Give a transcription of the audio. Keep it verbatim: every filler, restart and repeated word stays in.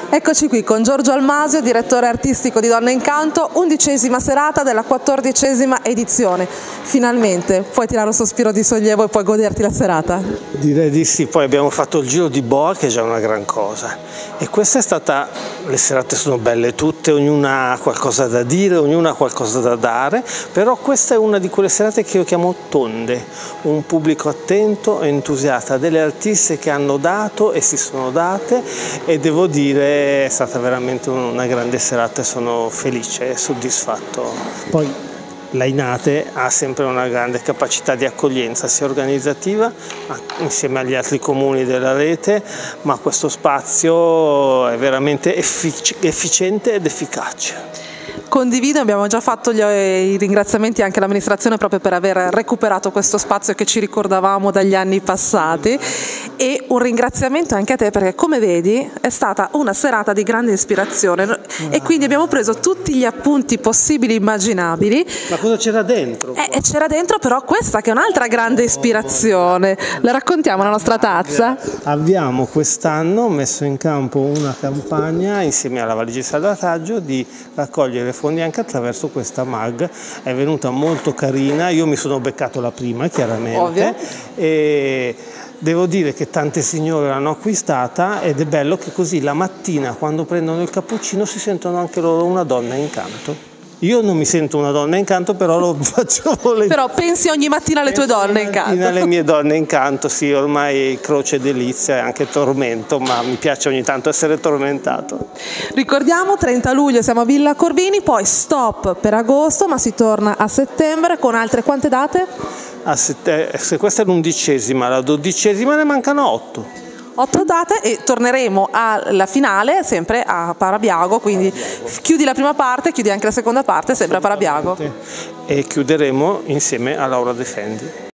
Eccoci qui con Giorgio Almasio, direttore artistico di Donne in Canto, undicesima serata della quattordicesima edizione. Finalmente puoi tirare un sospiro di sollievo e puoi goderti la serata? Direi di sì, poi abbiamo fatto il giro di boa, che è già una gran cosa. E questa è stata, le serate sono belle tutte, ognuna ha qualcosa da dire, ognuna ha qualcosa da dare, però questa è una di quelle serate che io chiamo tonde, un pubblico attento, entusiasta, delle artiste che hanno dato e si sono date, e devo dire è stata veramente una grande serata e sono felice e soddisfatto. Poi l'Ainate ha sempre una grande capacità di accoglienza sia organizzativa insieme agli altri comuni della rete, ma questo spazio è veramente effic- efficiente ed efficace. Condivido, abbiamo già fatto gli, i ringraziamenti anche all'amministrazione proprio per aver recuperato questo spazio che ci ricordavamo dagli anni passati, e un ringraziamento anche a te perché, come vedi, è stata una serata di grande ispirazione e quindi abbiamo preso tutti gli appunti possibili e immaginabili. Ma cosa c'era dentro? Eh, c'era dentro però questa che è un'altra grande ispirazione. La raccontiamo la nostra tazza? Abbiamo quest'anno messo in campo una campagna insieme alla Valige Salvataggio di raccogliere fondi anche attraverso questa mug. È venuta molto carina, io mi sono beccato la prima chiaramente. Ovvio. E devo dire che tante signore l'hanno acquistata ed è bello che così la mattina quando prendono il cappuccino si sentono anche loro una donna in canto. Io non mi sento una donna in canto, però lo faccio volentieri. Però pensi ogni mattina alle tue donne in canto? Alle mie donne in canto, sì, ormai croce delizia e anche tormento, ma mi piace ogni tanto essere tormentato. Ricordiamo, trenta luglio siamo a Villa Corvini, poi stop per agosto, ma si torna a settembre con altre quante date? A sette, se questa è l'undicesima, la dodicesima ne mancano otto. Otto date e torneremo alla finale sempre a Parabiago, quindi chiudi la prima parte, chiudi anche la seconda parte sempre a Parabiago. E chiuderemo insieme a Laura De Fendi.